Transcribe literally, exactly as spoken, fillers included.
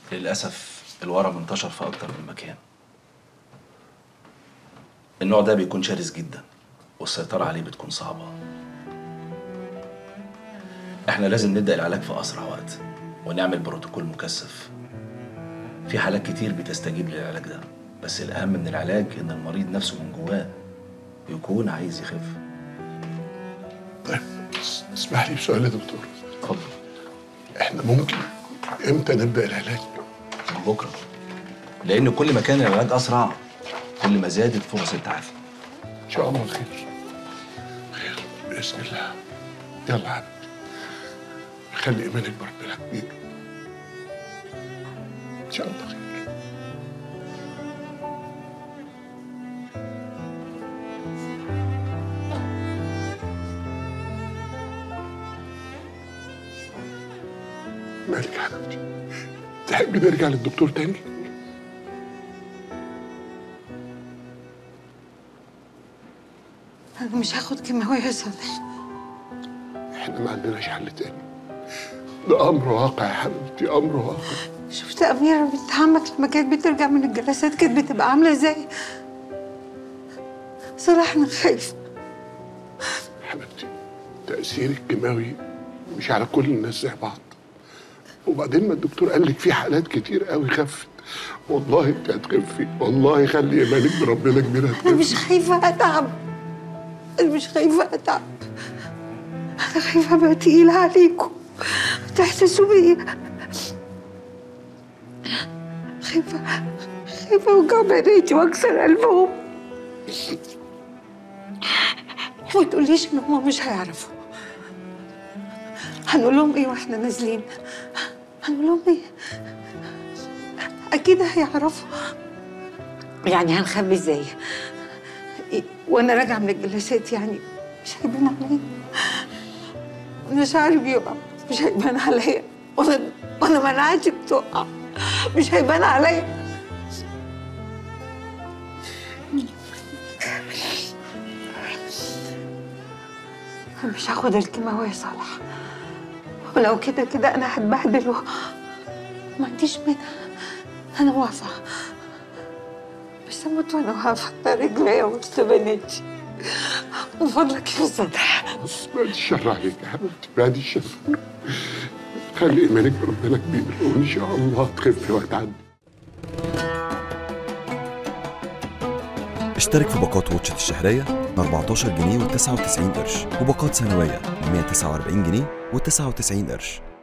للأسف الورم انتشر في أكتر من مكان. النوع ده بيكون شرس جدا والسيطرة عليه بتكون صعبة. احنا لازم نبدأ العلاج في أسرع وقت ونعمل بروتوكول مكثف. في حالات كتير بتستجيب للعلاج ده، بس الأهم من العلاج إن المريض نفسه من جواه يكون عايز يخف. طيب اسمح لي بسؤال يا دكتور. اتفضل. احنا ممكن امتى نبدأ العلاج؟ من بكرة، لأن كل ما كان العلاج أسرع كل ما زادت فرص التعافي. إن شاء الله خير. خير بإذن الله. يلا يا حبيبي، خلي إيمانك بربنا كبير. إن شاء الله خير. مالك يا حبيبتي؟ تحبي نرجع للدكتور تاني؟ أنا مش هاخد كيماوي يا صالح. إحنا ما عندناش حل تاني. ده أمر واقع يا حبيبتي، أمر واقع. شفت أميرة بنت عمك لما كانت بترجع من الجلسات كانت بتبقى عاملة إزاي؟ صراحة أنا خايفة. حبيبتي تأثير الكيماوي مش على كل الناس زي بعض. وبعدين ما الدكتور قال لك في حالات كتير قوي خفت. والله انت هتخفي، والله خلي ايمانك بربنا كبير هتخفي. أنا مش خايفة أتعب. أنا مش خايفة أتعب. أنا خايفة أبقى تقيلة عليكم تحسسوا بيا. خايفة خايفة أوجع بناتي وأكسر قلبهم. ما تقوليش إن هما مش هيعرفوا. هنقول لهم إيه وإحنا نازلين؟ هنقول لهم إيه؟ أكيد هيعرفوا. يعني هنخبي إزاي؟ إيه؟ وأنا راجعة من الجلسات يعني مش هيبان عليا. أنا شعري بيقع مش هيبان عليا، وأنا وأنا مناعتي بتقع مش هيبان عليا. أنا مش هاخد الكيماوي يا صالح، ولو كده كده أنا هتبهدل وما عنديش مانع. أنا موافقة، بس أموت وأنا واقفة على رجليا وسط بناتي. من فضلك يا صالح. بعد الشر عليك يا حبيبتي، بعد الشر. خلي ايمانك بربنا كبير وان شاء الله تخفي وتعدي. اشترك في باقات واتشت الشهرية ب أربعتاشر جنيه وتسعة وتسعين قرش، وباقات سنوية ب مية وتسعة وأربعين جنيه وتسعة وتسعين قرش.